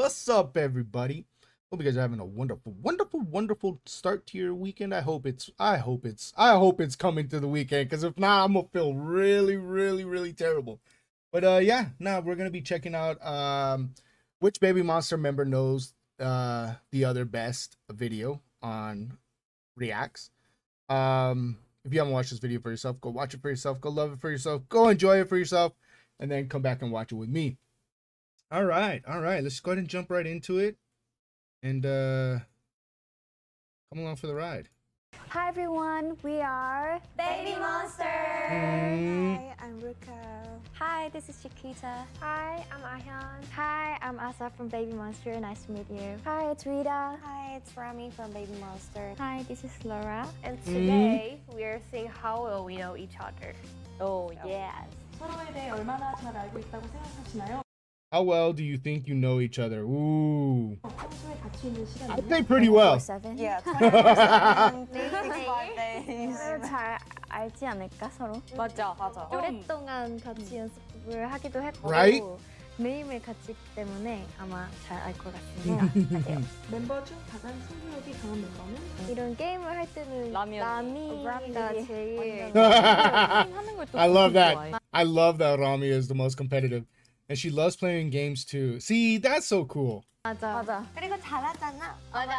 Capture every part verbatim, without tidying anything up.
What's up, everybody? Hope you guys are having a wonderful, wonderful, wonderful start to your weekend. I hope it's, I hope it's, I hope it's coming to the weekend. Because if not, I'm gonna feel really, really, really terrible. But uh, yeah, now we're gonna be checking out um, which Baby Monster member knows uh the other best video on Reacts. Um, if you haven't watched this video for yourself, go watch it for yourself. Go love it for yourself. Go enjoy it for yourself, and then come back and watch it with me. All right, all right. Let's go ahead and jump right into it, and uh, come along for the ride. Hi everyone, we are Baby Monster. Mm. Hi, I'm Ruka. Hi, this is Chiquita. Hi, I'm Ahyun. Hi, I'm Asa from Baby Monster. Nice to meet you. Hi, it's Rita. Hi, it's Rami from Baby Monster. Hi, this is Laura. And today we are seeing how well we know each other. Oh yes. 서로에 대해 얼마나 잘 알고 있다고 생각하시나요? How well do you think you know each other? Ooh, 평소에 같이 있는 I 시간은요? think pretty well. Seven. Yeah, twenty-four seven, three sixty-five days. 잘 알지 않을까 서로? 맞아, 맞아. 오랫동안 같이 연습을 하기도 했고 Right? 매일매일 같이 있기 때문에 아마 잘 알 것 같습니다. 멤버 중 가장 승부욕이 강한 멤버는? 이런 게임을 할 때는 라미가 제일 I love that. I love that Rami is the most competitive. And she loves playing games too. See, that's so cool. 맞아. 맞아. 그리고 잘하잖아.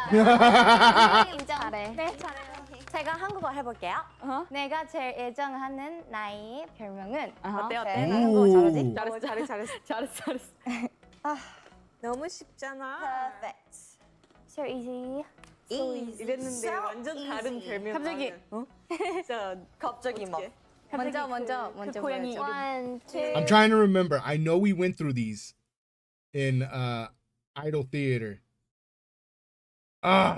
맞아. 인정. 잘해. 네, 잘해요. 제가 한국어 해볼게요. Uh-huh. 내가 제일 애정하는 나의 별명은 Uh-huh. 어때 어때? 어때? 나 한국어 잘하지? 잘했어, 잘했어, 잘했어. 잘했어 잘했어. 아, 너무 쉽잖아. Perfect. So easy. Easy. 이랬는데 So 완전 easy. 다른 별명. 갑자기, 어? 진짜 갑자기 막. 먼저 그- 먼저 그 먼저 고양이 보여줘. One, two. I'm trying to remember. I know we went through these in uh, Idol Theater. Ah,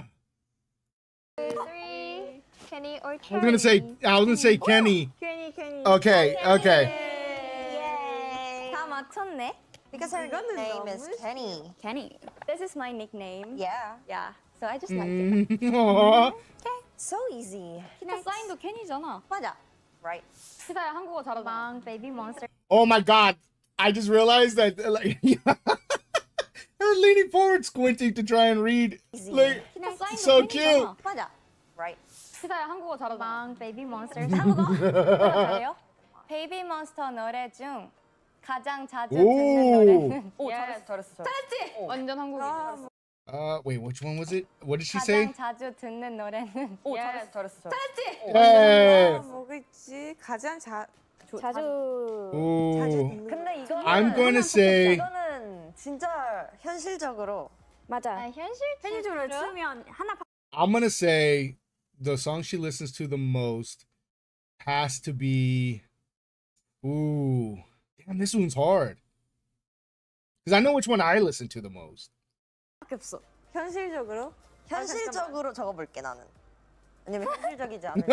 three. Kenny or I Kenny? was gonna say. I was gonna say Kenny. Kenny, Kenny. Okay, okay. Yay. 다 맞췄네. Because her 이거는 name is 너무 Kenny. Kenny. This is my nickname. Yeah. Yeah. So I just like it. Mm, aw. So easy. 기타 사인도 Kenny잖아. 맞아. Right. 기타야 한국어 잘하잖아. Bang, Baby Monster. Oh my God! I just realized that. Like, her leaning forward, squinting to try and read. Easy. Like, 기타 사인도 so Kenny잖아. cute. 맞아. Right. 기타야 한국어 잘하잖아. Bang, Baby Monster. 한국어? 한국어 잘해요? Baby Monster 노래 중 가장 자주 듣는 Ooh. 노래는 오, Yes. 잘했어, 잘했어. 잘했지? 완전 한국인. Uh, wait, which one was it? What did she say? 가장 자주 듣는 노래는 오, Yes. 잘했어, 잘했어. 잘했지? Hey. 뭐겠지? 가장 자 자주. Ooh. 근데 이거 I'm gonna say. 이거는 진짜 현실적으로 맞아. 아, 현실 현실적으로 치면 하나 I'm gonna say the song she listens to the most has to be. Ooh, damn, this one's hard. Because I know which one I listen to the most. 밖에 없어. 현실적으로 현실적으로 적어볼게 나는. 왜냐면 현실적이지 않은.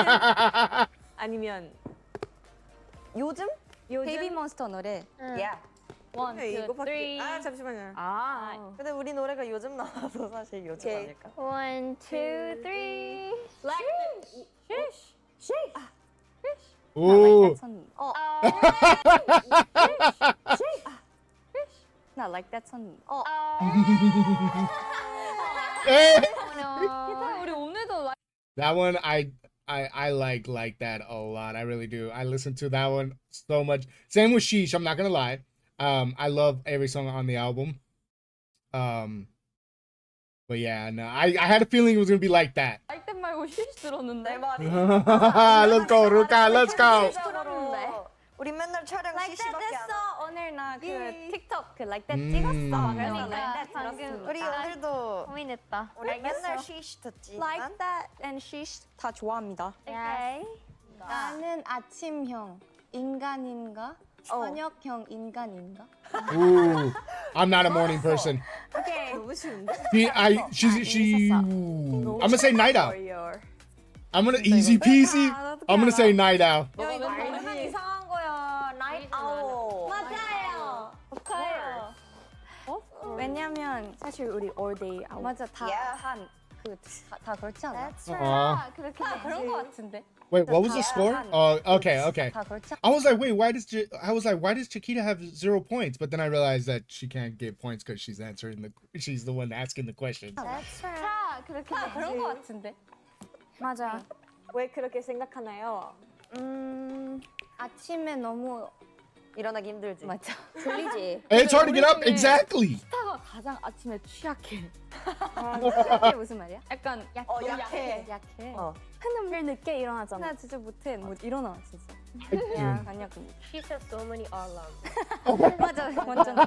아니면 요즘? 베이비 몬스터 노래. Yeah. One, 네, two, 이거밖에 three. 아 잠시만요. 아. 근데 우리 노래가 요즘 나와서 사실 요즘 오케이. 아닐까? One, two, three. Like Shish. Shish. Ooh. 어. Not like that song. 어. Eh. 기타 우리 오늘도 like That one I I I like like that a lot. I really do. I listen to that one so much. Same with Sheesh. I'm not gonna lie. Um, I love every song on the album. Um, but yeah, no, I I had a feeling it was gonna be like that. like that 말고 Shish 들었는데. 내 말이. Let's go, Ruka. Let's go. 현실적으로 우리 맨날 촬영 Like that 시시밖에 안 해. 됐어. 오늘 나 그 예. 틱톡 그 like that 음. 찍었어. 그래서 그러니까 like that 방금 들었어. 우리 오늘도 고민했다. 우리 맨날 시시 듣지. Like that and Shish 다 좋아합니다. Okay. 나는 아침형 인간인가? 저녁형 인간인가? Ooh, I'm not a morning person. Okay. 너무 쉬운데? She, I, she, she. I'm gonna say night owl. I'm gonna easy peasy. I'm gonna say night owl. 야 이거 발음 이상한 거야. Night owl. 맞아요. 저요. 어? 왜냐면 사실 우리 all day out. 맞아 다 Yeah. 한 그다 다 그렇지 않아? Uh, 아, 그렇게 다 그런 거 같은데. wait, what was the score? Oh, okay, okay. 다 그렇지 않아? I was like, wait, why does Ch- I was like, why does Chiquita have zero points? But then I realized that she can't get points because she's answering the, she's the one asking the question. That's right. 다 그렇게 다 그런 거 같은데. 맞아. 왜 그렇게 생각하나요? 음 아침에 너무 일어나기 힘들지. 맞아. 졸리지. It's hard to get up. Exactly. 스타가 가장 아침에 취약해. 취약해 무슨 말이야? 약간 약해. 어, 약해. 약해. 어. 근데 제일 늦게 일어나잖아. 나 진짜 못해. 못 일어나 진짜. I 야, 아니야 그. She set so many alarms. 맞아. 완전.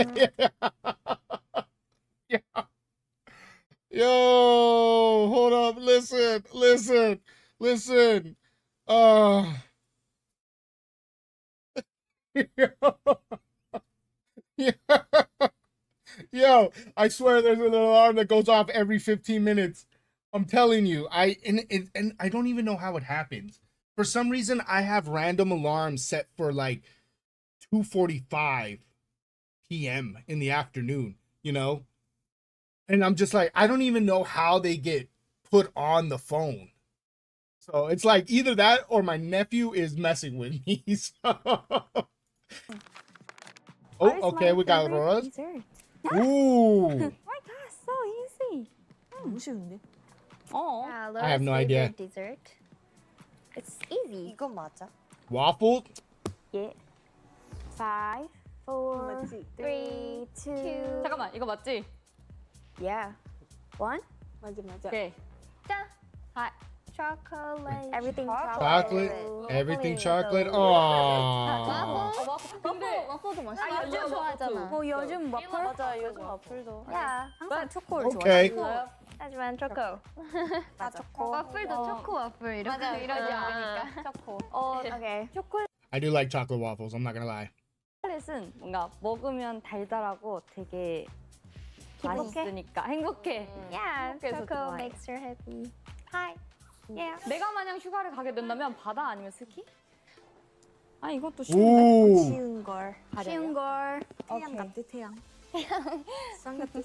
Yeah. Yo, hold up. Listen, listen, listen. Uh. Yeah. Yo, I swear there's an alarm that goes off every fifteen minutes. I'm telling you. I and, and and I don't even know how it happens. For some reason, I have random alarms set for like two forty-five p m in the afternoon, you know? And I'm just like, I don't even know how they get put on the phone. So it's like either that or my nephew is messing with me. So. Oh, okay, we got Aurora's. Dessert. Ooh. Oh my god, so easy. 너무 쉬운데? Oh. I have no idea. Dessert. It's easy. 이건 맞아. Waffle? Yeah. Five, four, 맞지? three, two. 잠깐만 이거 맞지? Yeah. One. 맞아 맞아. 오케이. 짠. Hot chocolate. Everything Chocolate. chocolate. Everything chocolate. Aww. 근데 와플도 맛있어. 아, 요즘 좋아하잖아. 뭐 요즘 와플? 맞아, 요즘 와플도. 야, 항상 초코를 Okay. 좋아해. 하지만 초코. 다 초코. 와플도 초코 와플 이렇게 이러지 않으니까 초코. 어, 오케이. 초콜릿은 I do like chocolate waffles, I'm not gonna lie. 뭔가 먹으면 달달하고 되게 맛있으니까 행복해. Yeah, 그래서 choco 좋아해. makes her happy. Hi. Yeah. 내가 만약 휴가를 가게 된다면 바다 아니면 스키? 아 이것도 쉬운데. Ooh. 쉬운 걸. 쉬운 걸. 태양 같아 태양. 쌍 같아.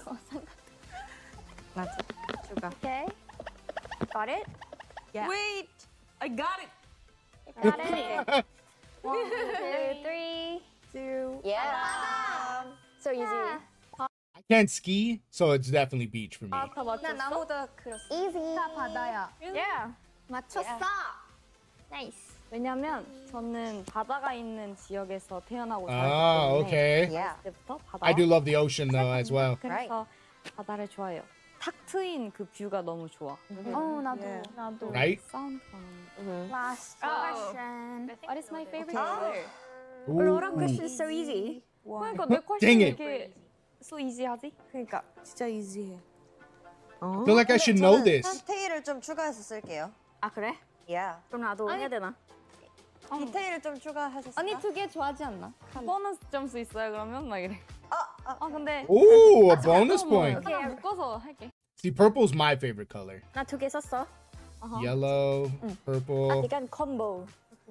맞아. 슈가. Okay. Got it? Yeah. Wait, I got it. Got it. One, two, three. Two. Yeah. So easy. I can't ski, so it's definitely beach for me. 다 맞췄어? 나 나보다 그렸어. Easy. 다 바다야. Yeah. 맞췄어. Nice. 왜냐면 저는 바다가 있는 지역에서 태어나고 Ah, 자랐기 때문에 okay. Yeah. 어렸을 때부터 바다. I do love the ocean though as well. 그래서 바다를 좋아해요. 탁 트인 그 뷰가 너무 좋아. 어, 나도. Yeah. 나도. Right? 사운드가 너무. Last Oh. question. What is my favorite Okay. color? Aurora Ooh. question is so easy. 그러니까 내 Dang 퀘션이 it. 이렇게 so easy하지? 그러니까 진짜 이지해. I feel like I should know this. 디테일을 좀 추가해서 쓸게요. 아, 그래? Yeah. 그럼 나도 해야 되나? 디테일을 좀 추가해서 쓸까? 언니 두 개 좋아하지 않나? 보너스 점수 있어요 그러면? 막 이래. 아, 아, 아 근데 Ooh, a bonus point. 하나 묶어서 할게. See, purple's my favorite color. 나 두 개 썼어. Yellow, purple. 이건 콤보.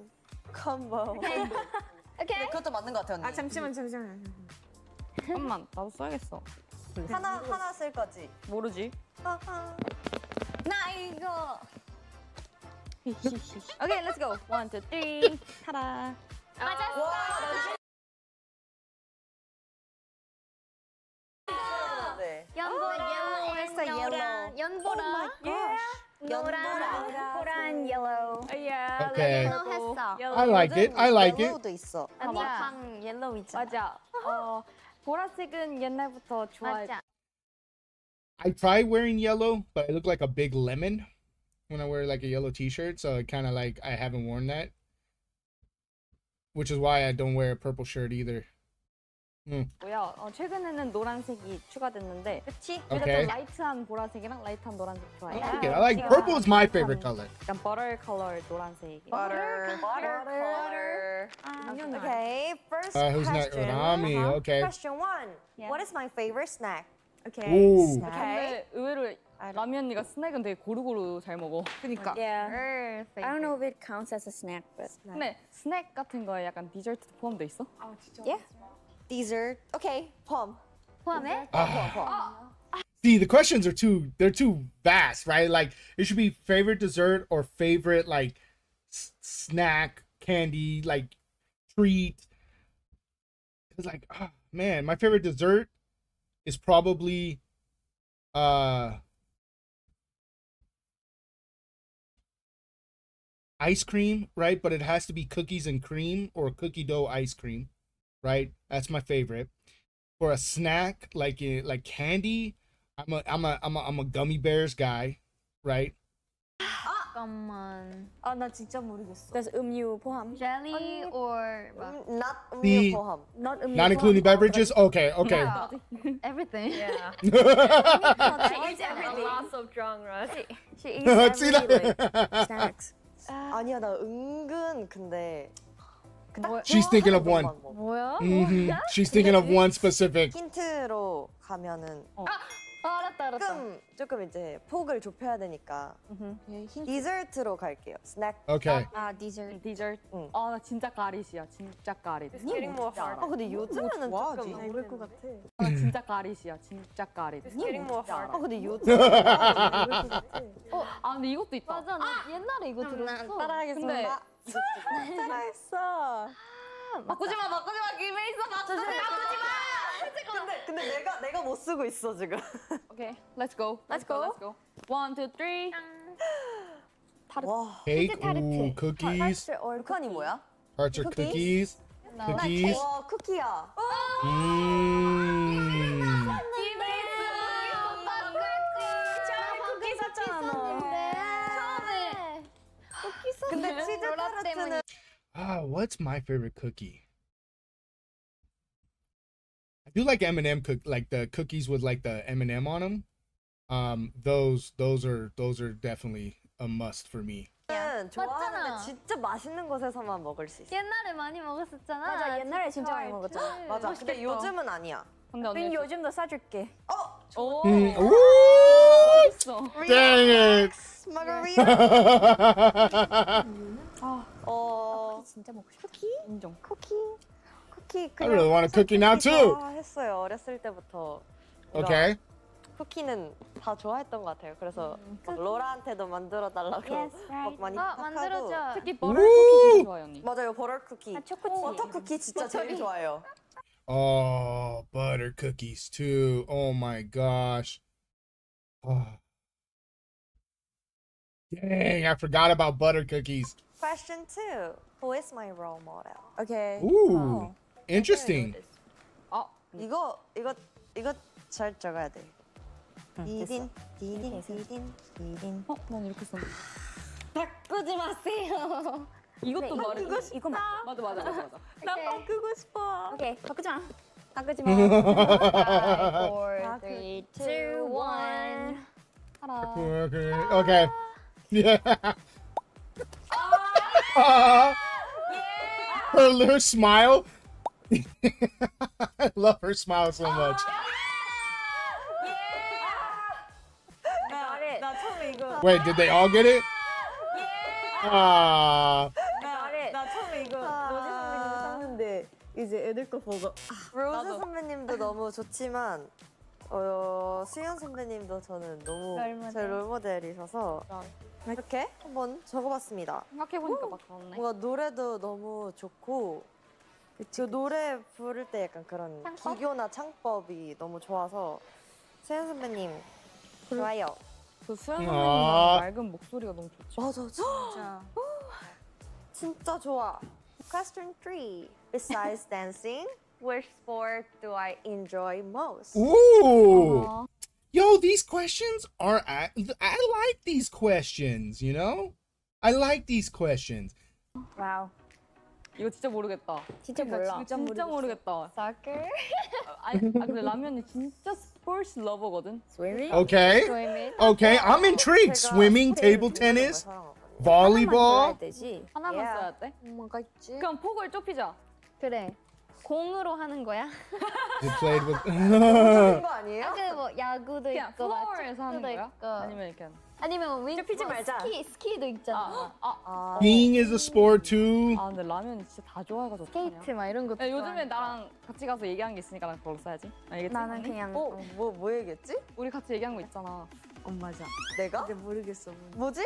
컴보. 오케이. 그것도 맞는 것 같아, 언니. 아 잠시만 잠시만. 잠깐만 나도 써야겠어. 하나, 하나 쓸 거지? 모르지? 하하. 나 이거. 오케이, let's go. One, two, three. 타다. 맞았어. 네. 연보, yellow 했어, yellow. 연보라. 노란, 노란, yellow. Yeah. Okay. yellow 했어. I like it. I like it. 옐로우도 있어. 언니 방 yellow 있잖아. 맞아. 어, 보라색은 옛날부터 좋아해. 맞아. I tried wearing yellow, but I look like a big lemon when I wear like a yellow t-shirt. So it kind of like I haven't worn that, which is why I don't wear a purple shirt either. 고요. 어, 최근에는 노란색이 추가됐는데, 그치? 그래도 Okay. 라이트한 보라색이랑 라이트한 노란색 좋아해. Yeah. Okay, I like purple is my favorite color. 약간 버터 컬러 노란색. Butter. Butter. Butter. Okay, first Uh, who's next? question. Rami. Okay. Question one. What is my favorite snack? Okay. Ooh. Snack. 근데 의외로 라미 언니가 스낵은 되게 고루고루 잘 먹어. 그러니까. Yeah. Her I don't know if it counts as a snack, but 근데 스낵 같은 거에 약간 디저트 포함돼 있어? 아 진짜. yeah. Dessert. Okay, 펌. 포함해? Ah, See, the questions are too they're too vast, right? Like it should be favorite dessert or favorite like s- snack, candy, like treat. It's like, oh, man, my favorite dessert is probably uh ice cream, right? But it has to be cookies and cream or cookie dough ice cream, right? That's my favorite. For a snack, like eh, like candy, I'm a I'm a I'm a I'm a gummy bears guy, right? 잠깐만. 아, 나 진짜 모르겠어. 그래서 음료 포함. Jelly or 막 음, not The- 음료 포함. Not 음료 Not including beverages. Okay, okay. everything. Yeah. She eats A everything. lots of genres. She eats See every that? like snacks. 아니야 나 은근 근데 딱 She's thinking of one. 좋아하는 것만 먹어. 뭐야? Mhm. She's thinking of one specific. 힌트로 가면은 아, 알았다 알았다. 조금 조금 이제 폭을 좁혀야 되니까 디저트로 갈게요. 스낵. Okay. 아 디저트. 디저트. 응. 아, 나 진짜 까릿이야. 진짜 까릿. It's getting more 아 hard. 근데 요즘에는 좋아하지? 조금 모를 것 같아. 아, 나 진짜 까릿이야. 진짜 까릿. It's getting more 아 hard. 근데 요즘에는 모를 것 같아. 어, 아, 근데 이것도 있다. 맞아, 나 옛날에 이거 난 들었어. 따라하겠습니다. 따라했어. 바꾸지 마, 바꾸지 마. 김에 있어, 바꾸지 마. 근데 근데 내가 내가 못 쓰고 있어 지금. 오케이, let's go. Let's Let's go. go. Let's go. One, two, three. 와 Cake, 타르트. ooh, cookies, 북한이 뭐야? hearts or cookies, cookies. 와 쿠키야. Mmm. 쿠키 샀잖아. 처음에 쿠키 샀 근데 치즈 타르트는 Ah, what's my favorite cookie? I do like M and M cook, like the cookies with like the M and M on them. Um, those those are those are definitely a must for me. 좋아하는데 맞잖아. 진짜 맛있는 곳에서만 먹을 수 있어. 옛날에 많이 먹었었잖아. 맞아, 옛날에 진짜 많이 먹었잖아. 맞아. 근데 요즘은 아니야. 근데 언니 빈 요즘도 싸줄게. 오, Mm, ooh, 있어. dang it! 마가리타. 어 진짜 먹고 싶어. 쿠키? 인정. 쿠키? 쿠키 I 그냥 really want a cookie now too. 했어요 어렸을 때부터. Okay. 쿠키는 다 좋아했던 것 같아요. 그래서 막 로라한테도 만들어 달라고 Yes, 막 right. 많이 어, 부탁하고. 만들어줘. 특히 버터 쿠키 진짜 좋아해 언니. 맞아요 버터 쿠키. 아, 초코치. 버터 쿠키 진짜 제일 좋아해요. Oh, butter cookies too. Oh my gosh. Oh. Dang, I forgot about butter cookies. Question two. Who is my role model? 오케이. Ooh, interesting. 아, 이거 이거 이거 잘 적어야 돼. 디딘 디딘 디딘 디딘. 어, 난 이렇게 썼는데. 바꾸지 마세요. 이것도 말해. 이거 이거 맞다. 맞아, 맞아, 맞아, 맞아. 나 바꾸고 싶어. 오케이, 바꾸지 마. 바꾸지 마. Five, four, three, two, one. 알아. Okay. Okay. Yeah. Uh, her little smile. I love her smile so much. 나, 나 처음에 이거 Wait, did they all get it? Ah. 나, 나 처음에 이거 로제 선배님 샀는데 이제 애들 거 보고 로즈 선배님도 너무 좋지만 어, 수연 선배님도 저는 너무 롤모델. 제 롤모델이셔서 이렇게 한번 적어봤습니다. 생각해보니까 막 그렇네. 뭔가 노래도 너무 좋고 그 노래 부를 때 약간 그런 창법? 기교나 창법이 너무 좋아서 수연 선배님 좋아요. 그 수연 아. 선배님 맑은 목소리가 너무 좋지. 맞아 진짜 진짜 좋아. Question three. Besides dancing, which sport do I enjoy most? Ooh. Yo, these questions are I, I like these questions, you know? I like these questions. 와우. 이거 진짜 모르겠다. 진짜 그러니까 몰라. 진짜, 진짜 모르겠다. Soccer. 아니, 아 근데 라면이 진짜 스포츠 러버거든. Swimming. Okay. Swimming. Okay, I'm intrigued. 제가 Swimming, 스페인 table 정말 tennis, 사랑하거든요. volleyball. 되지. 하나만 Yeah. 써야 돼? 뭐가 있지? 그럼 폭을 좁히자. 그래. 공으로 하는 거야? You played with. 그런 거 아니에요? 그 뭐 야 야구도 그냥 있고 플로어에서 하는 축구도 거야? 있고 아니면 이렇게 아니면 윈 피지 말자. 스키 스키도 있잖아. 아, 아, Skiing is a sport too. 아 근데 라면이 진짜 다 좋아해가지고 스케이트 어떡하냐. 막 이런 것도 야, 요즘에 좋아하니까. 나랑 같이 가서 얘기한 게 있으니까 난 그걸로 써야지. 알겠지? 나는 언니? 그냥 어, 뭐, 뭐 얘기했지? 우리 같이 얘기한 거 있잖아. 어 맞아. 내가? 근데 모르겠어. 뭐지?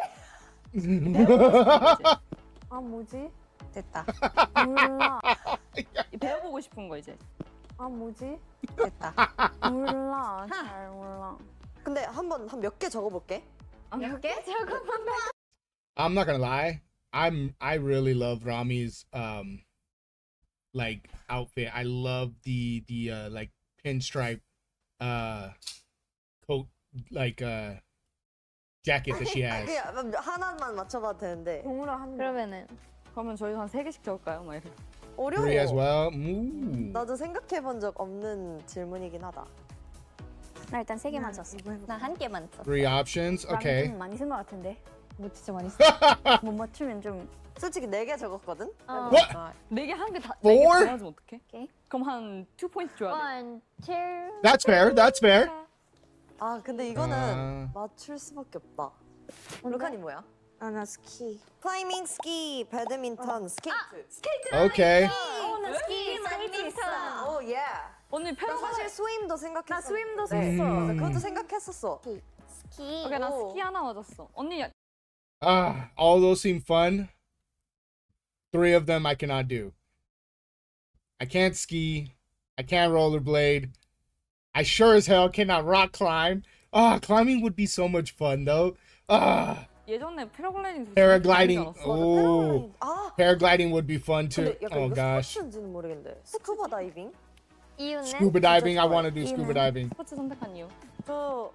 아 뭐지? 됐다. 몰라. 배워보고 싶은 거 이제. 아 뭐지? 됐다. 몰라. 잘 몰라. 근데 한번 한 몇 개 적어볼게. 몇 개? 잠깐만. I'm not gonna lie. I'm I really love Rami's um like outfit. I love the the uh like pinstripe uh coat like uh jacket that she has. 그냥 하나만 맞춰봐도 되는데 동물아 한 명. 그러면은 그러면 저희 한 세 개씩 적을까요? 막 이렇게. 어려워. Three as well. Ooh. 나도 생각해본 적 없는 질문이긴 하다. 나 일단 세 개만 썼어. 나 한 개만 썼어. Three options. Okay. 좀 많이 쓴 것 같은데. 뭐 진짜 많이 썼어. 못 맞추면 좀. 솔직히 네 개 적었거든? 어. What? 네개 한 개 다. Four? 네개 맞으면 어떡해? 오케이. 그럼 한 투 포인트 줘야 돼. One, two. That's fair. That's fair. 아 근데 이거는 아. 맞출 수밖에 없다. 루카니 뭐야? 아나 스키. 클라이밍, 스키, 배드민턴, 스케이트. Okay. 어, 나 스키 많이 썼어. 오 예. 언니 나 패러글라이딩. 사실 스윙도 생각했어. 나 스윙도 네. 썼어. 음. 그것도 생각했었어. 스키. 오케이 나 오. 스키 하나 맞았어. 언니 야- Ah, all those seem fun. Three of them I cannot do. I can't ski. I can't rollerblade. I sure as hell cannot rock climb. Ah, climbing would be so much fun though. Ah, 예전에 패러글라이딩 paragliding. 재밌지 않았어? Oh, 아 paragliding would be fun too. 근데 약간 Oh 이거 gosh. 스포츠인지는 모르겠는데. 스쿠버 다이빙? 이유는 Scuba diving. I 좋아해. want to do scuba diving. 스포츠 선택한 이유. 저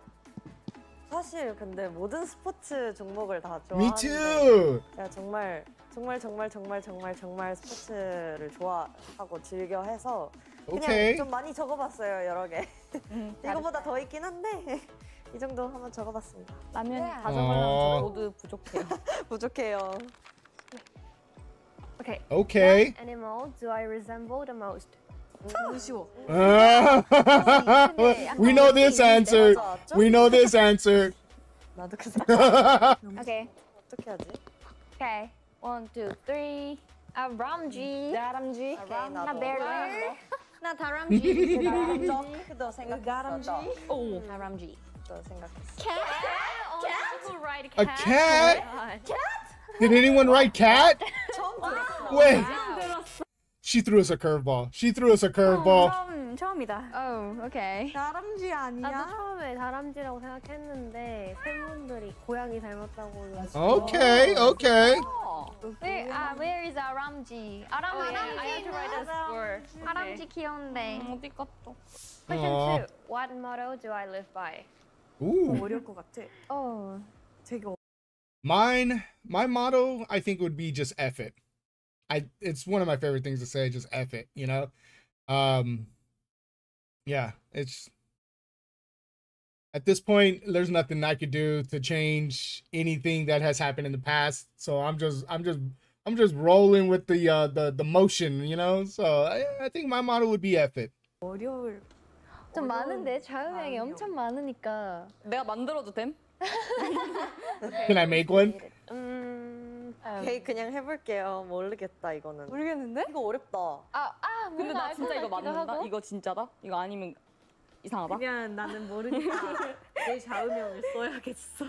사실 근데 모든 스포츠 종목을 다 Me 좋아하는데 too. 제가 정말 정말 정말 정말 정말 정말 스포츠를 좋아하고 즐겨 해서 그냥 Okay. 좀 많이 적어봤어요 여러 개. 음, 이거보다 더 있긴 한데 이 정도 한번 적어봤습니다. 라면이 네. 다 적으려면 어. 저 모두 부족해요. 부족해요. Okay. Okay. What animal do I resemble the most? 너무 쉬워. We know this answer. 맞아. We know this answer. 나도 그 생각 Okay. 어떻게 하지? Okay. One, two, three. 아, 람쥐. 다람쥐. 오케이 나 나도. 베리. 나 다람쥐. 도 생각했어. 오. 다람쥐. 도 생각했어. Cat? Oh, write A cat? Did anyone write cat? 처음 들었어. Wait. She threw us a curveball. She threw us a curveball. 처음 처음이다. Oh, okay. 다람쥐 나도 아니야? 처음에 다람쥐라고 생각했는데 팬분들이 고양이 닮았다고 Okay, okay. Where, uh, where is 아람쥐? 아람쥐. I have to write a score. 아람쥐 귀여운데. 음, 어디 갔어? Question Aw. two. What motto do I live by? Ooh. 어려울 것 같아. Oh. 되게 어- Mine, my motto, I think would be just F it. I it's one of my favorite things to say, just F it, you know? Um yeah, it's at this point there's nothing I could do to change anything that has happened in the past. So I'm just I'm just I'm just rolling with the uh the the motion, you know? So I, I think my motto would be F it. 어려울. 좀 어려운 많은데 자음형이 마음이요. 엄청 많으니까. 내가 만들어도 됨? Can I make one? 음, 오케이 그냥 해볼게요. 모르겠다 이거는. 모르겠는데? 이거 어렵다. 아, 아, 근데 뭔가 나 알 진짜 것 이거 같기도 맞는다? 하고. 이거 진짜다? 이거 아니면 이상하다? 그냥 나는 모르니까 내 좌우명을 써야겠어.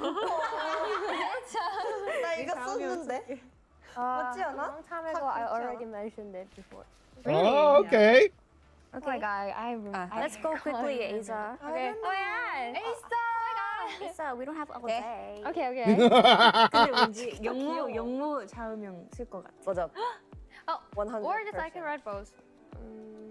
나 이거 썼는데. 맞지 않아? long time ago, I already mentioned it before. Oh, okay. Oh my god, I remember. Let's go quickly, Asa. Okay. Oh yeah. Asa, we don't have all day. Okay, okay. 근데 왠지 영무 영무 좌우명 쓸 것 같아. 맞아. Oh, one or just I can write both. 음,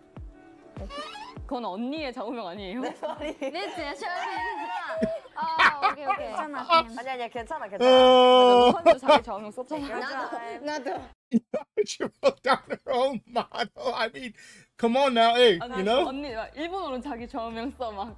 그건 언니의 좌우명 아니에요? 네, 진짜 처음이구나. 아, 오케이, 오케이. 아니 아니야 괜찮아 괜찮아. Oh, 루카도 자기 좌우명 썼잖아. 나도. she wrote down her own motto. I mean, come on now, hey, 아니, you know? 언니 막 일본어로 자기 좌우명 써 막.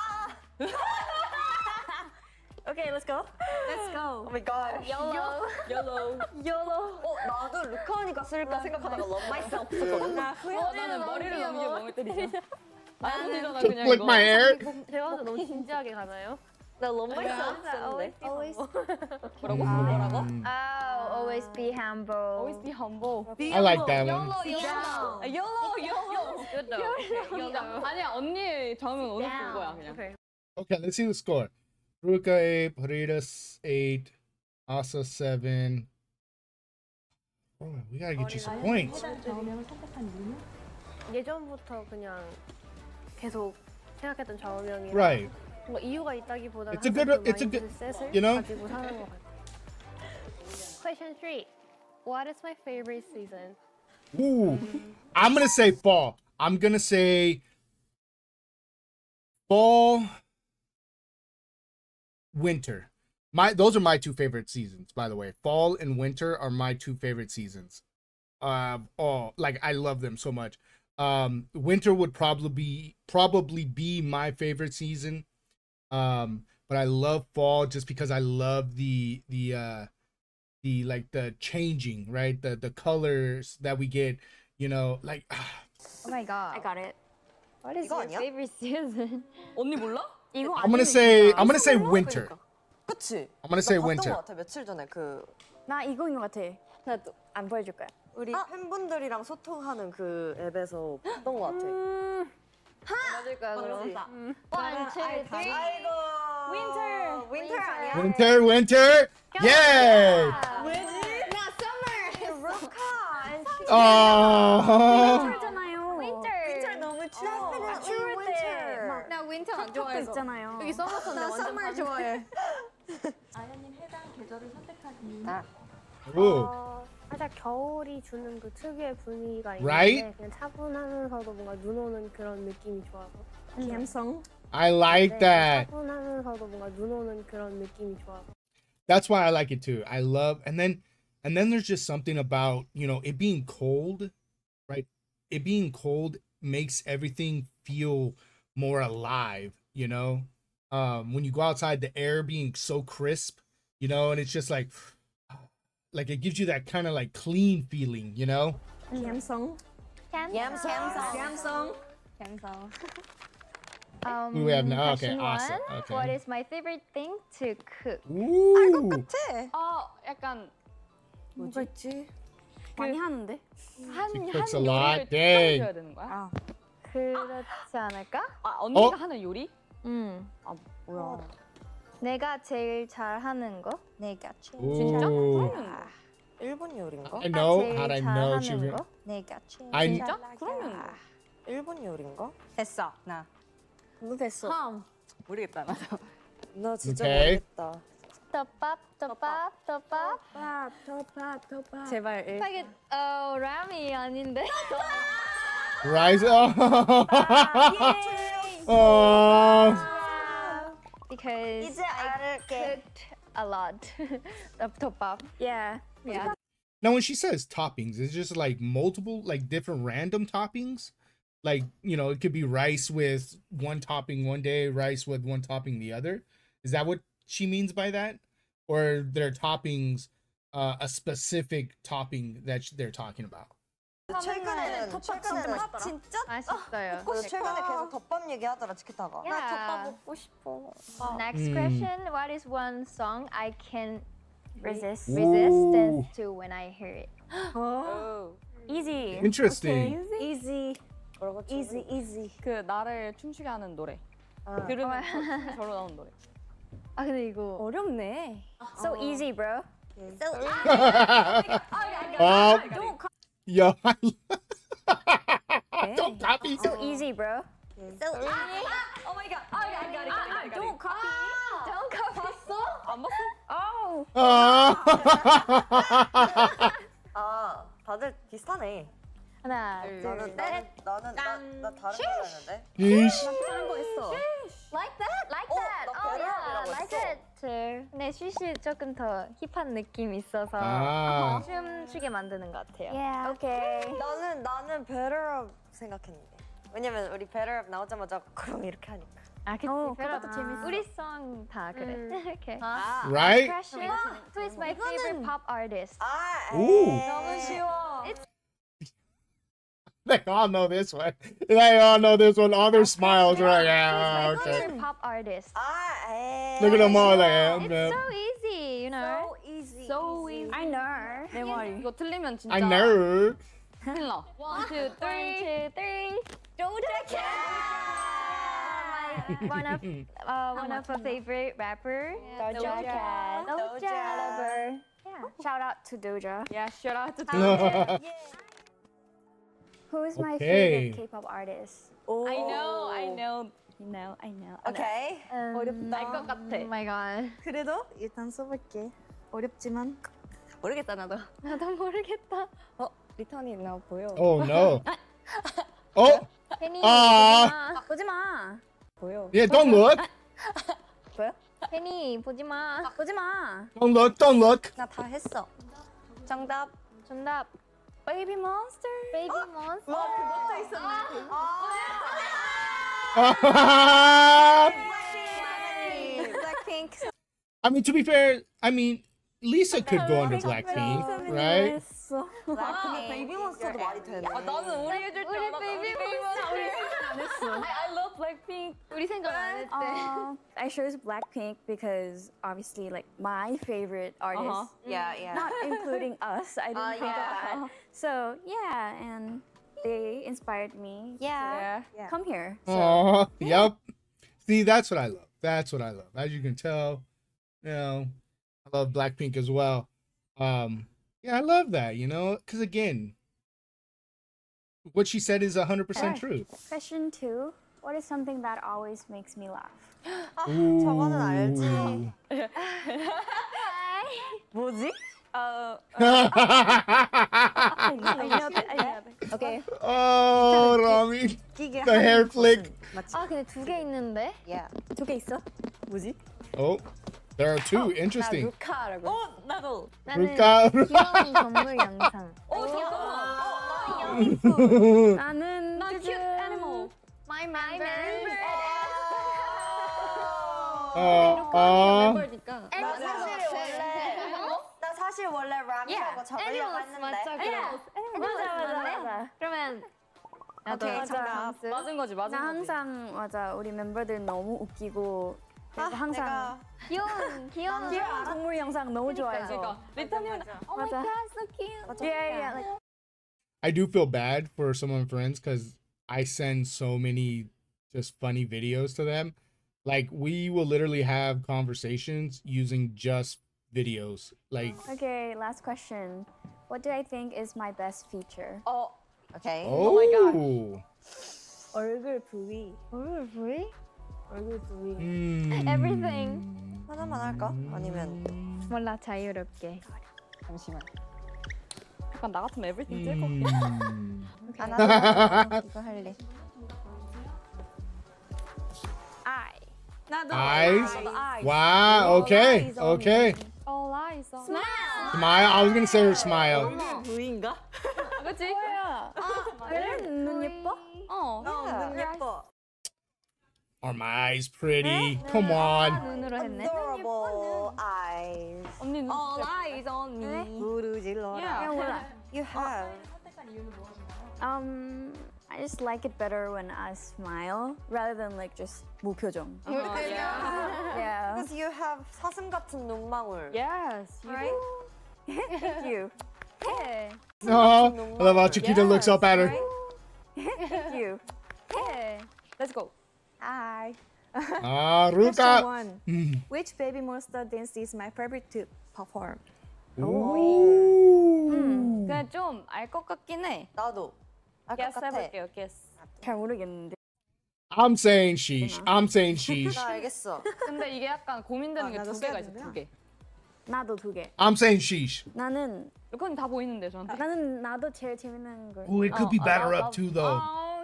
Okay, let's go. Let's Oh go. my god. YOLO. YOLO. YOLO. 어 나도 루카 언니가 쓸까 생각하다가 love myself 썼거든. 나 후회. 어, 나는 머리를 넘기고 멍을 때리지. 아니잖아 그냥 Flick 이거. my hair. 제가 너무 진지하게 가나요? 나 럼블스 Always, 없었는데. always, 뭐라고? 뭐라고? Mm, Oh, always be humble. Always be humble. I like that one. 아, YOLO YOLO. Good though. YOLO. 아니야 언니 정하면 어느 본 거야 그냥. Okay. Okay, let's see the score. Ruka eight, Parita eight, Asa seven. Oh, we gotta get you some points. 예전부터 그냥 계속 생각했던 좌우명이 Right. 뭔가 이유가 있다기보다는 It's a good- 항상 그 it's a good- 마인드셋을 you know? 가지고 사는 것 같아요. Question three. What is my favorite season? Ooh, I'm gonna say fall. I'm gonna say fall, winter. My those are my two favorite seasons, by the way. Fall and winter are my two favorite seasons. Uh, oh, like I love them so much. Um, winter would probably be probably be my favorite season. Um, but I love fall just because I love the the uh the like the changing, right? The the colors that we get, you know, like Oh my god. I got it. What is 이거 your 아니야? favorite season? 언니 몰라? 이거 I'm gonna say I'm gonna say 몰라? winter. 그러니까. 그치? I'm gonna say 나 봤던 winter. 것 같아 며칠 전에 그 나 이거인 것 같아. 나도 안 보여줄 거야. 우리 팬분들이랑 소통하는 그 앱에서 봤던 것 같아. 보여줄 거야 그럼. 그러지? One, two, three. 아이고. Winter. 윈터 아니야? Winter, winter. Yay! 왜지? 나 summer. 루카. Oh. 잖아요. Winter. 너무 추워. 추울 때. 막 나 winter 안 도 좋아해서. 있잖아요. 여기 써놨었네 나 완전 summer 좋아해. Ooh. 어, 살짝 겨울이 주는 그 특유의 분위기가 있는데 Right? 그냥 차분하면서도 뭔가 눈 오는 그런 느낌이 좋아서 감성. I like 네, that. 차분하면서도 뭔가 눈 오는 그런 느낌이 좋아서 That's why I like it too. I love and then and then there's just something about, you know, it being cold, right? It being cold makes everything feel more alive, you know? Um when you go outside, the air being so crisp, you know, and it's just like like it gives you that kind of like clean feeling, you know? 감성. 감성. 감성. 감성. Um, Who we have now? Okay, question awesome. one. Okay. What is my favorite thing to cook? Ooh. 같아. 어 약간 뭐가 있지? 많이 하는데? 한 She 한 cooks a lot. 요리를 Dang. 해줘야 되는 거야? 그렇지 않을까? 아 언니가 어? 하는 요리? 음. 아 뭐야? 내가 제일 잘하는 거? 내가 제일 진짜? Ooh. 그러면 일본 요리인가? I know. 제일 How'd I know she 잘하는 was 거? 내가 제일 I- 진짜? 그러면 일본 요리인가? 됐어 나 너 됐어. 참 모르겠다 나도. 나 진짜 오케이. 모르겠다. 떡밥, 떡밥, 떡밥. 제발 일. 파게 어 라미 아닌데. Rise up. Oh. Because 이제 알게. cooked a lot of 떡밥. Yeah. Yeah. Now, when she says toppings, it's just like multiple, like different random toppings. Like, you know, it could be rice with one topping one day, rice with one topping the other. Is that what she means by that? Or their toppings, uh, a specific topping that sh- they're talking about? 최근에는 최근에는 진짜 맛있어요. 그 최근에 계속 덮밥 얘기하더라 치키타가. Yeah. 먹고 싶어. Next Mm. question. What is one song I can Resist. resist dance to when I hear it? Easy. Interesting. easy. 뭐라고? easy easy. 그 나를 춤추게 하는 노래. 아. 들으면 춤이 절로 나오는 노래. 아 근데 이거 어렵네. So easy, bro. Oh, yo, don't copy. So easy, bro. So easy. Oh my god. Oh my god. I got it. Don't copy. Don't copy. 봤어? 안 봤어? Oh. Oh. 아 다들 비슷하네. 하나, 둘, 둘, 나는 셋. 나는 나는 나, 나 다른 거 했는데. Yeesh. 다른 거 했어. Like that? Like 어, that? 나 Oh 배려라고 yeah, like 했어. that too. 근데 쉬쉬 조금 더 힙한 느낌이 있어서 아. 춤추게 만드는 것 같아요. Yeah. Okay. 나는 나는 Better Up 생각했는데. 왜냐면 우리 Better Up 나오자마자 그럼 이렇게 하니까. 아, 그치. 어, 그럼 그것도 재밌어. 우리 송 다 그래. 이렇게. Right? Question. Who is my favorite pop artist? 아, Ooh. 너무 쉬워. They all know this one. They all know this one. All their smiles are like, yeah, Who's my okay. favorite pop artist? Ah, Look at them all like, yeah, It's yeah. so easy, you know. So easy. So easy. I know. 내 머리. 이거 틀리면 진짜 I know. 큰일 나. One, two, One, three. two, three. Doja Cat. My, one of uh, one of her favorite rapper. Doja Cat. Doja. Lover. Yeah. Shout out to Doja. Yeah, shout out to Who is my Okay. favorite K-pop artist? I know, I know. You know, I know. Okay. Um, 알것 같아. Oh my god. 그래도 일단 써볼게. 어렵지만 모르겠다 나도. 나도 모르겠다. 어 리턴이 나 보여. Oh no. Oh, 혜니 아. 보지 마. 보여. yeah, don't look. 보여? 혜니 보지 마. 보지 마. Don't look, don't look. 나 다 했어. 정답. 정답. Baby Monster. Baby Monster. 와, 그것도 있었네. 블랙핑크. I mean, to be fair, I mean, Lisa could go under Blackpink, right? 블랙핑크 베이비 몬스터도 말이 되네. 아, 나는 우리 해줄 줄 알았어. Baby Monster. I, I love Blackpink. 우리 생각 안 했대. Uh, I chose Blackpink because obviously, like my favorite artist, Uh-huh. Yeah, yeah. not including us. I didn't Uh, think yeah. of that. So yeah, and they inspired me Yeah. to come here. So Aw, yep. See, that's what I love. That's what I love. As you can tell, you know, I love Blackpink as well. Um, yeah, I love that, you know, because again, what she said is one hundred percent true. question two: what is something that always makes me laugh? Ooh. 저거는 알지. 뭐지? 어, Okay. Oh, Rami, 끼게 the hair flick. 맞지? 아 근데 두 개 있는데? Yeah. 두 개 있어? 뭐지? Oh, there are two. Interesting. 루카라고. 어 나도. 나는 루카. 귀여운 동물 영상. 어, 잠깐만. 나는 나 cute animal. My member. 어, 어. 멤버니까. 나 사실 원래 나 사실 원래 라미라고 적으려고 Animals 했는데. 맞죠? 맞아 맞아 맞아. 그러면 나도 오케이, 맞아. 정답. 맞은 거지, 맞은 나 거지. 항상 맞아 우리 멤버들 너무 웃기고 그래서 아, 항상 내가 귀여운 귀여운 귀여운 동물 영상 너무 좋아해서 그러니까 리타님은 Oh my 맞아. god, so cute. yeah yeah like I do feel bad for some of my friends because I send so many just funny videos to them. Like we will literally have conversations using just videos. Like, okay last question. What do I think is my best feature? 어, 오케이. oh, my God. 얼굴 부위. 얼굴 부위? 얼굴 부위. hmm. Everything. 하나만 할까? 아니면 몰라 자유롭게. 잠시만. 약간 나 같으면 everything 찔 것 같긴 Hmm. 아 나도 이거 할래. I. 나도. Eyes. 나도 eyes. Wow. Okay. eyes on Okay. All eyes on Smile. I was gonna say her smile. 얼굴 부위인가? 그치? 그래? 눈 예뻐? 어. 어, 눈 예뻐. Are my eyes pretty? Come on. 눈으로 했네. Adorable eyes. 언니 눈 All 진짜 eyes on me. 부르질러라. Yeah. 몰라. You have. Um, I just like it better when I smile rather than like just 무표정. 어, yeah. Yeah. Because you have 사슴 같은 눈망울. Yes. you Right? Thank you. 네. Oh, I love how Chiquita looks up at her. Thank you. do. Let's go. Hi. Ah, Question Ruka. one. Mm. Which baby monster dance is my favorite to perform? Ooh. 그냥 좀 알 것 같긴 해. 나도. 아까 guess 같아. 해볼게요, guess. 잘 모르겠는데. I'm saying sheesh. I'm saying sheesh. 나 알겠어. 근데 이게 약간 고민되는 아, 게 나도 두 개가 써야 있어, 두 되는구나. 개. 나도 두 개. I'm saying sheesh. 나는 루커님 다 보이는데, 저한테. 나는 나도 제일 재밌는 걸. Oh, it could be better up too, though. 아,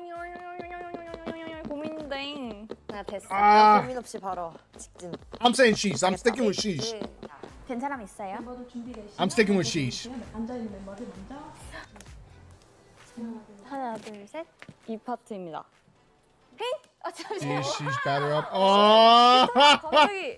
고민돼. 나 됐어. 아. 나 고민 없이 바로 직진. I'm saying sheesh. I'm sticking with sheesh. 된 사람 있어요? I'm sticking with sheesh. 하나, 둘, 셋. 이 파트입니다. Sheesh, sheesh, batter up. Oh. 갑자기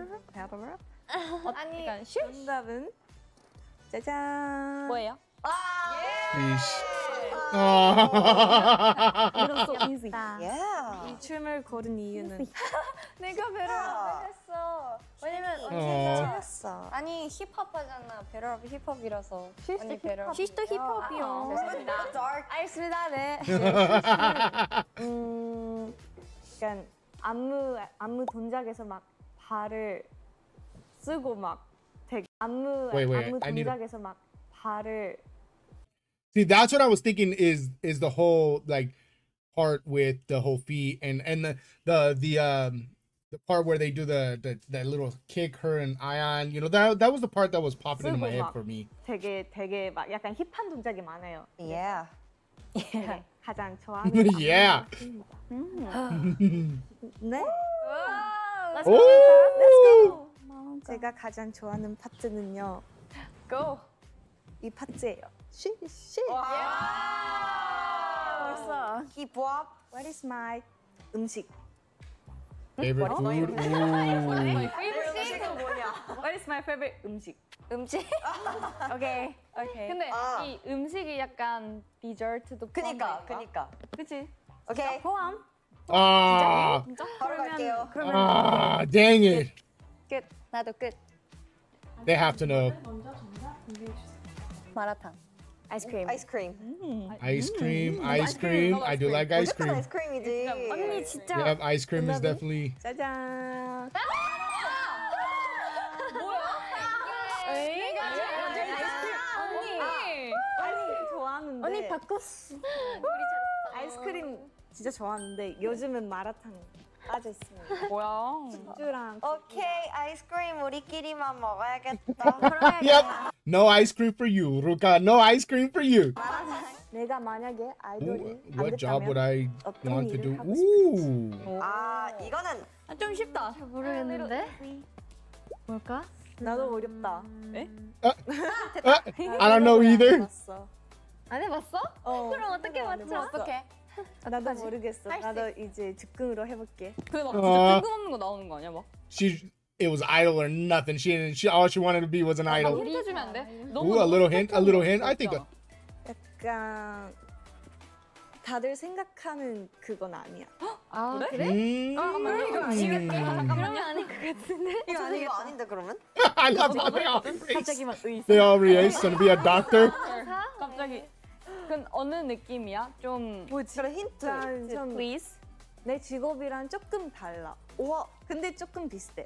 아니 약간 슈? 정답은 짜잔. 뭐예요? Sheesh. Little so easy. Yeah. 이 춤을 고른 이유는 내가 배럴업을 했어. 왜냐면 어. 언니가 했어. 아니 힙합 하잖아. 배럴업 힙합이라서. 언니 배럴업. 시스터 힙합이요. 알겠습니다. 네. 음, 약간 안무 안무 동작에서 막 발을 쓰고 막 되게 안무 Wait, wait, 안무 I need to- 동작에서 막 발을 See, that's what I was thinking. Is is the whole like part with the whole feet and and the the the um the part where they do the the that little kick her and Ion. You know that that was the part that was popping into my head for me. 되게 되게 막 약간 힙한 동작이 많아요. Yeah. 되게 가장 좋아하는 Yeah. 네. Oh. 제가 가장 좋아하는 파트는요. Go. 이 파트예요. 쉬 쉬. 벌써. Keep up. What is my 음식? Favorite food. Ooh. What is my favorite 음식? 음식? 오케이. 오케이. 근데 아. 이 음식이 약간 디저트도 그니까, 포함될까? 그니까. 그치? 오케이. 포함? Ah. 바로 갈게요. Ah. Dang it. 끝. 나도 끝. They have to know. 마라탕. 아이스크림. 아이스크림. Ice cream. Ice cream. I do like ice 무조건 cream. 아이스크림이지. 언니 진짜. Yep. Ice cream is definitely. 짜잔. 아이스크림 좋아하는데. 언니 바꿨어. 아이스크림 진짜 좋아하는데 요즘은 마라탕 빠져 있습니다. 뭐야? 쭈랑 오케이, 아이스크림 우리끼리만 먹어야겠다. Yep. No ice cream for you, Ruka. No ice cream for you. 내가 만약에 아이돌이 Ooh, 안 what job would 됐다면 I 어떤 want to do? 일을 하고 싶을지. Ooh. 아, 이거는 아, 좀 쉽다. 모르겠는데? 뭘까? 나도 어렵다. Uh, I don't know either. 봤어. 안 해봤어? 어, 그럼 어떻게 안 맞춰? 해봤어. 어떡해? 나도 모르겠어. 나도 이제 즉흥으로 해볼게. 근데 막 어. 진짜 뜬금없는 거 나오는 거 아니야? 막 She, it was idol or nothing. She didn't. She all she wanted to be was an idol. 힌트 주면 안 돼? Ooh, a little hint. A little hint. I think. A, 약간 다들 생각하는 그건 아니야. 아 그래? mm, 그러면 아닌 것 같은데? 이거 아니 이거 아닌데 그러면? I love how they all 갑자기 race. 막 의사. They all race to be a doctor. 갑자기. 그건 어느 느낌이야? 좀 뭐지? 그래 힌트. 일단 좀 please. 내 직업이랑 조금 달라. 우와. 근데 조금 비슷해.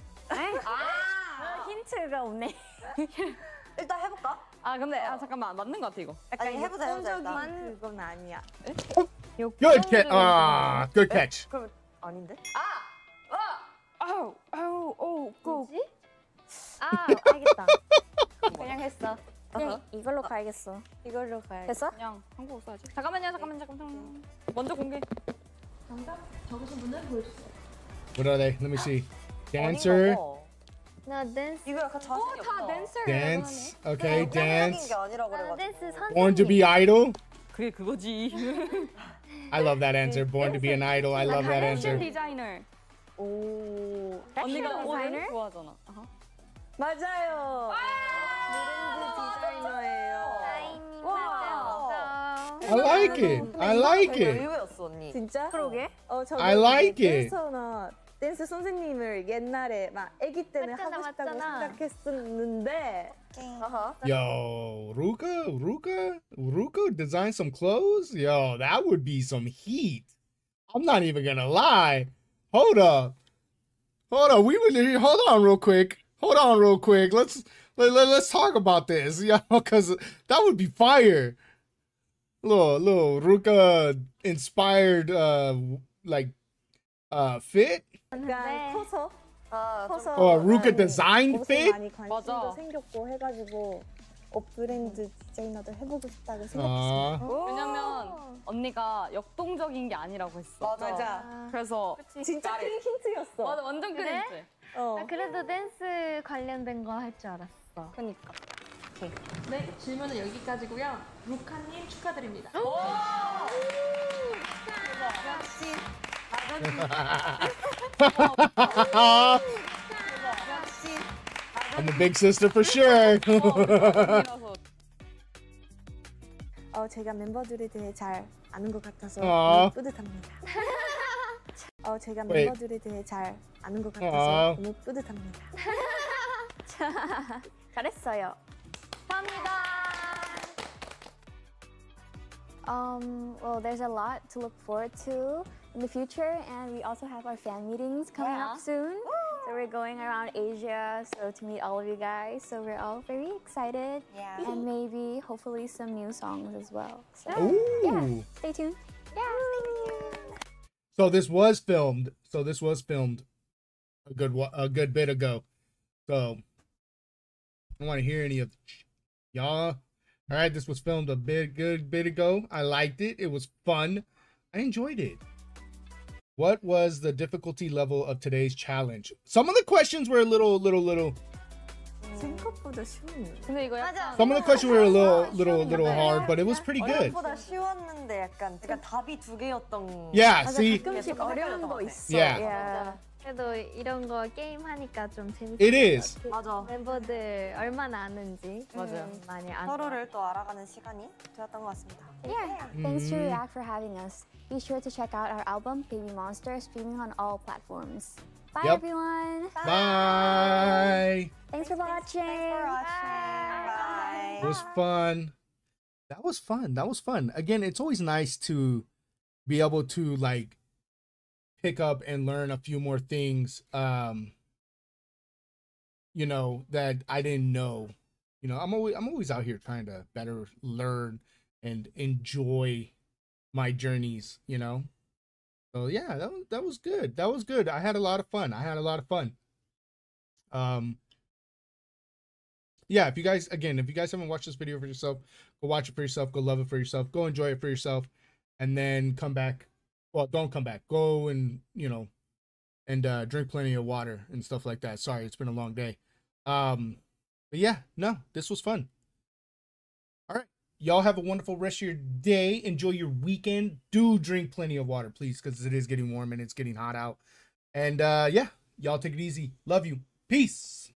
아, 힌트가 없네. 일단 해볼까? 아 근데 아 잠깐만 맞는 거 같아 이거. 약간 아니, 해보자, 해보자, 일단. 역동적인 그건 아니야. Good catch. Ah, good catch. 그럼 아닌데? 아우 아우 오 고. 아 알겠다. 그냥 했어. 그냥 이걸로 가야겠어. 이걸로 가야겠어. 됐어? 그냥 한국어 써야지. 잠깐만요 잠깐만 잠깐만. 먼저 공개. What are they? Let me see. Dancer, 나 댄스. 이거 약간 자신이 없다. 댄서를 dance. Okay, 게 dance. 아니라 나 그래가지고. 댄스 선생님. Born to be idol. 그게 그거지. I love that answer. Born to be an idol. I love that 패션 answer. 디자이너. 오, 언니가 옷을 디자이너? 좋아하잖아. 아하. 맞아요. 브랜드 디자이너예요. 아이니 와. 맞아. I like it. I like 되게 it. 의외였어 언니. 진짜? 그러게. 어, 저도 I like 이제 it. 댄서나 댄스 선생님을 옛날에 막 아기 때는 맞잖아, 하고 싶다고 맞잖아. 생각했었는데 어허. Yo, Ruka, Ruka, Ruka design some clothes? Yo, that would be some heat. I'm not even gonna lie. Hold up. Hold up. We would hold on real quick. Hold on real quick. Let's let, let, let's talk about this. Yeah, because that would be fire. Little little Ruka inspired uh like uh fit. 약간 커서 아, 좀- 커서 어, Ruka 나는 design 옷에 fit? 많이 관심도 맞아. 생겼고 해가지고 옷 브랜드 디자이너도 해보고 싶다고 생각했어. 아. 왜냐면 언니가 역동적인 게 아니라고 했어. 맞아. 그래서 진짜 큰 힌트였어. 맞아 완전 큰 그래? 힌트. 어. 나 그래도 댄스 관련된 거 할 줄 알았어. 그니까. 네, 질문은 여기까지고요. 루카님 축하드립니다. I'm a big sister for sure. 언니라서 어, 제가 제가 멤버들에 대해 잘 아는 것 같아서 Aw. 너무 뿌듯합니다. 어, 제가 Wait. 멤버들에 대해 잘 아는 것 같아서 Aw. 너무 뿌듯합니다. 잘했어요. 감사합니다. Um, well, there's a lot to look forward to in the future, and we also have our fan meetings coming Yeah. up soon. So we're going around Asia, so to meet all of you guys. So we're all very excited, Yeah. and maybe, hopefully, some new songs as well. So Ooh. stay tuned. So this was filmed. So this was filmed a good wa- a good bit ago. So I don't want to hear any of y'all. All right, this was filmed a bit good bit ago. I liked it. It was fun. I enjoyed it. What was the difficulty level of today's challenge? Some of the questions were a little, little, little. 생각보다 쉬운. 근데 이거 약간 Some of the questions were a little, little, little hard, but it was pretty good. 어렵보다 쉬웠는데 약간 그러니까 답이 두 개였던. Yeah, 맞아, see, 가끔씩 어려운 거 있어. Yeah. Yeah. 그래도 이런 거 게임 하니까 좀 재밌어요. it is. 맞아. 멤버들 얼마나 아는지 맞아요. 음, 많이 안. 서로를 또 알아가는 시간이 되었던 것 같습니다. Yeah. Thanks to React for having us. Be sure to check out our album, Baby Monster, streaming on all platforms. Bye, Yep. everyone. Bye. Thanks for watching. Thanks for watching. Bye. It was fun. That was fun. That was fun. Again, it's always nice to be able to like pick up and learn a few more things um you know that I didn't know. You know, I'm always I'm always out here trying to better learn and enjoy my journeys, you know. So yeah, that was that was good. That was good. I had a lot of fun. I had a lot of fun. Um yeah, if you guys, again, if you guys haven't watched this video for yourself, go watch it for yourself, go love it for yourself, go enjoy it for yourself, and then come back. Well, don't come back. Go and, you know, and uh, drink plenty of water and stuff like that. Sorry, it's been a long day. Um, but yeah, no, this was fun. All right. Y'all have a wonderful rest of your day. Enjoy your weekend. Do drink plenty of water, please, because it is getting warm and it's getting hot out. And uh, yeah, y'all take it easy. Love you. Peace.